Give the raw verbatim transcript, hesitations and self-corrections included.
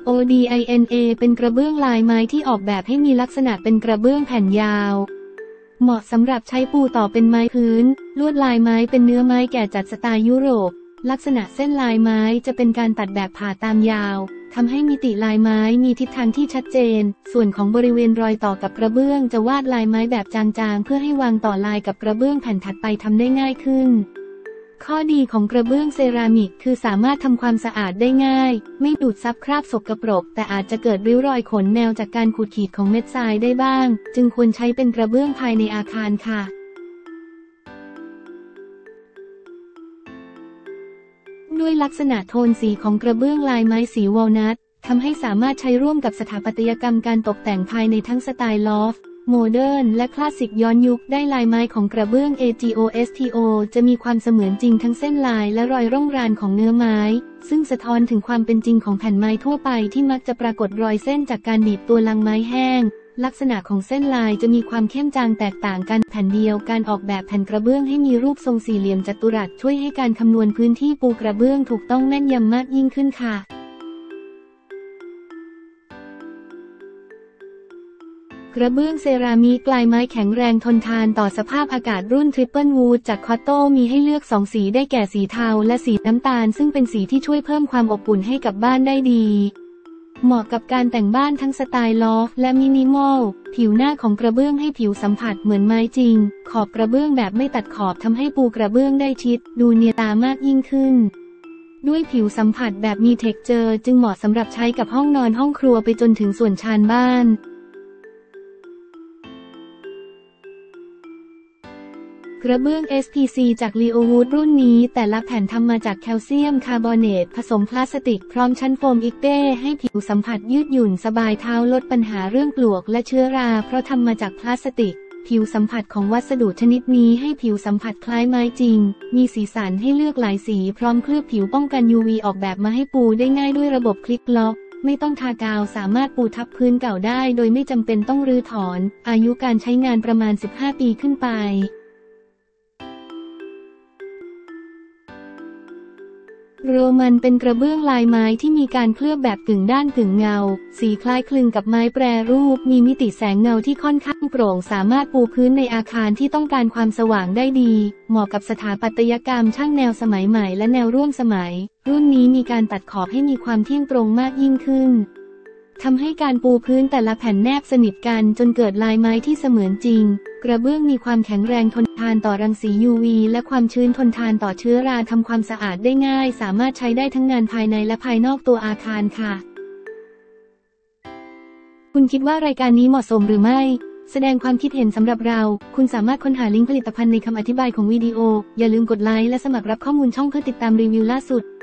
โอ ดี ไอ เอ็น เอ เป็นกระเบื้องลายไม้ที่ออกแบบให้มีลักษณะเป็นกระเบื้องแผ่นยาวเหมาะสำหรับใช้ปูต่อเป็นไม้พื้นลวดลายไม้เป็นเนื้อไม้แก่จัดสไตล์ยุโรปลักษณะเส้นลายไม้จะเป็นการตัดแบบผ่าตามยาวทำให้มิติลายไม้มีทิศทางที่ชัดเจนส่วนของบริเวณรอยต่อกับกระเบื้องจะวาดลายไม้แบบจางๆเพื่อให้วางต่อลายกับกระเบื้องแผ่นถัดไปทำได้ง่ายขึ้นข้อดีของกระเบื้องเซรามิกคือสามารถทำความสะอาดได้ง่ายไม่ดูดซับคราบสกปรกแต่อาจจะเกิดริ้วรอยขนแมวจากการขูดขีดของเม็ดทรายได้บ้างจึงควรใช้เป็นกระเบื้องภายในอาคารค่ะด้วยลักษณะโทนสีของกระเบื้องลายไม้สีวอลนัททำให้สามารถใช้ร่วมกับสถาปัตยกรรมการตกแต่งภายในทั้งสไตล์ลอฟโมเดิร์นและคลาสสิกย้อนยุคได้ลายไม้ของกระเบื้อง เอ จี โอ เอส ที โอ จะมีความเสมือนจริงทั้งเส้นลายและรอยร่องรานของเนื้อไม้ซึ่งสะท้อนถึงความเป็นจริงของแผ่นไม้ทั่วไปที่มักจะปรากฏรอยเส้นจากการบีบตัวลังไม้แห้งลักษณะของเส้นลายจะมีความเข้มจางแตกต่างกันแผ่นเดียวการออกแบบแผ่นกระเบื้องให้มีรูปทรงสี่เหลี่ยมจัตุรัสช่วยให้การคำนวณพื้นที่ปูกระเบื้องถูกต้องแม่นยำมากยิ่งขึ้นค่ะกระเบื้องเซรามิกลายไม้แข็งแรงทนทานต่อสภาพอากาศรุ่นทริปเปิลวูดจากคอตโต้มีให้เลือกสองสีได้แก่สีเทาและสีน้ำตาลซึ่งเป็นสีที่ช่วยเพิ่มความอบอุ่นให้กับบ้านได้ดีเหมาะกับการแต่งบ้านทั้งสไตล์ลอฟและมินิมอลผิวหน้าของกระเบื้องให้ผิวสัมผัสเหมือนไม้จริงขอบกระเบื้องแบบไม่ตัดขอบทำให้ปูกระเบื้องได้ชิดดูเนียนตามากยิ่งขึ้นด้วยผิวสัมผัสแบบมีเท็กเจอร์จึงเหมาะสำหรับใช้กับห้องนอนห้องครัวไปจนถึงส่วนชานบ้านกระเบื้อง เอส พี ซี จากลีโอวูดรุ่นนี้แต่ละแผ่นทำมาจากแคลเซียมคาร์บอเนตผสมพลาสติกพร้อมชั้นโฟมอิกเต้ให้ผิวสัมผัสยืดหยุ่นสบายเท้าลดปัญหาเรื่องปลวกและเชื้อราเพราะทำมาจากพลาสติกผิวสัมผัสของวัสดุชนิดนี้ให้ผิวสัมผัสคล้ายไม้จริงมีสีสันให้เลือกหลายสีพร้อมเคลือบผิวป้องกัน ยู วี ออกแบบมาให้ปูได้ง่ายด้วยระบบคลิกล็อกไม่ต้องทากาวสามารถปูทับพื้นเก่าได้โดยไม่จำเป็นต้องรื้อถอนอายุการใช้งานประมาณสิบห้าปีขึ้นไปโรมันเป็นกระเบื้องลายไม้ที่มีการเคลือบแบบกึ่งด้านกึ่งเงาสีคล้ายคลึงกับไม้แปรรูปมีมิติแสงเงาที่ค่อนข้างโปร่งสามารถปูพื้นในอาคารที่ต้องการความสว่างได้ดีเหมาะกับสถาปัตยกรรมช่างแนวสมัยใหม่และแนวร่วมสมัยรุ่นนี้มีการตัดขอบให้มีความเที่ยงตรงมากยิ่งขึ้นทำให้การปูพื้นแต่ละแผ่นแนบสนิทกันจนเกิดลายไม้ที่เสมือนจริงกระเบื้องมีความแข็งแรงทนทานต่อรังสี ยู วี และความชื้นทนทานต่อเชื้อราทำความสะอาดได้ง่ายสามารถใช้ได้ทั้งงานภายในและภายนอกตัวอาคารค่ะคุณคิดว่ารายการนี้เหมาะสมหรือไม่แสดงความคิดเห็นสำหรับเราคุณสามารถค้นหาลิงก์ผลิตภัณฑ์ในคำอธิบายของวิดีโออย่าลืมกดไลค์และสมัครรับข้อมูลช่องเพื่อติดตามรีวิวล่าสุด